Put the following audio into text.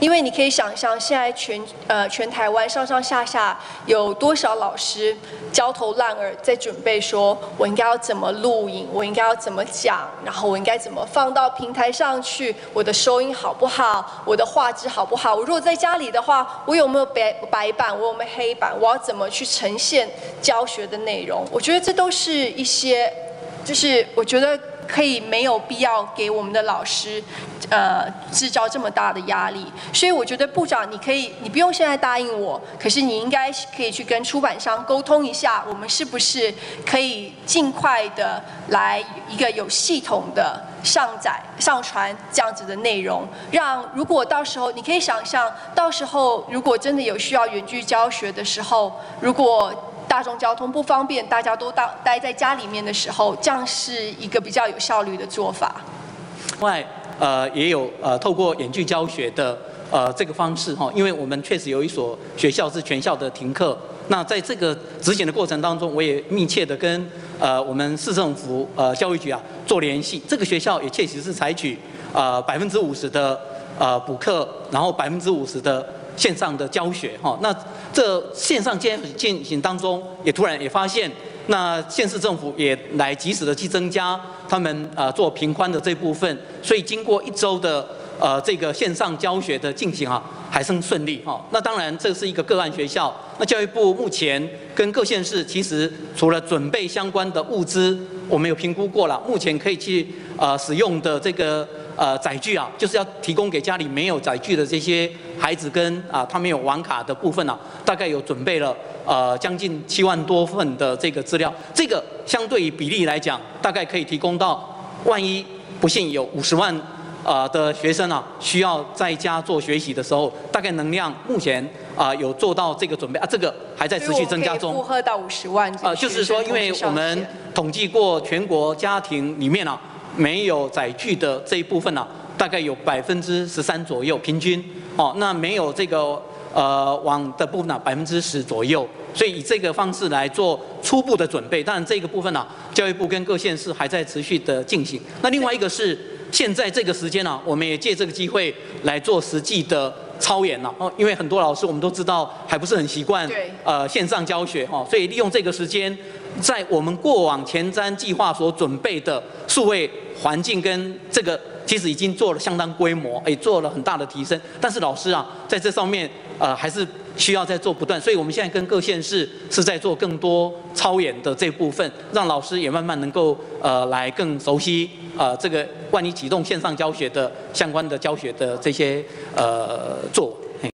因为你可以想象，现在全台湾上上下下有多少老师焦头烂额，在准备说，我应该要怎么录影，我应该要怎么讲，然后我应该怎么放到平台上去，我的收音好不好，我的画质好不好？我如果在家里的话，我有没有白板，我有没有黑板，我要怎么去呈现教学的内容？我觉得这都是一些，就是我觉得可以没有必要给我们的老师，制造这么大的压力。所以我觉得部长，你不用现在答应我，可是你应该可以去跟出版商沟通一下，我们是不是可以尽快的来一个有系统的上传这样子的内容，让如果到时候你可以想象，到时候如果真的有需要远距教学的时候，如果大众交通不方便，大家都待在家里面的时候，这样是一个比较有效率的做法。 另外，也有透过远距教学的这个方式哈，因为我们确实有一所学校是全校的停课。那在这个执行的过程当中，我也密切的跟我们市政府教育局做联系。这个学校也确实是采取50%的补课，然后50%的线上的教学哈。那这线上进行当中，也突然也发现，那县市政府也来及时的去增加他们做频宽的这部分，所以经过1周的这个线上教学的进行还算顺利哈。那当然这是一个个案学校，那教育部目前跟各县市其实除了准备相关的物资，我们有评估过了，目前可以去使用的这个载具就是要提供给家里没有载具的这些孩子跟他们有网卡的部分大概有准备了将近7万多份的这个资料，这个相对于比例来讲，大概可以提供到万一不幸有50万的学生需要在家做学习的时候，大概能量目前有做到这个准备这个还在持续增加中。 负荷到50万。 就是说，因为我们统计过全国家庭里面没有载具的这一部分大概有13%左右平均那没有这个网的部分10%左右，所以以这个方式来做初步的准备。当然这个部分教育部跟各县市还在持续的进行。那另外一个是现在这个时间我们也借这个机会来做实际的操演因为很多老师我们都知道还不是很习惯线上教学所以利用这个时间，在我们过往前瞻计划所准备的数位环境跟这个其实已经做了相当规模，也做了很大的提升。但是老师在这上面还是需要再做不断，所以我们现在跟各县市是在做更多操演的这部分，让老师也慢慢能够来更熟悉这个万一启动线上教学的相关的教学的这些作为。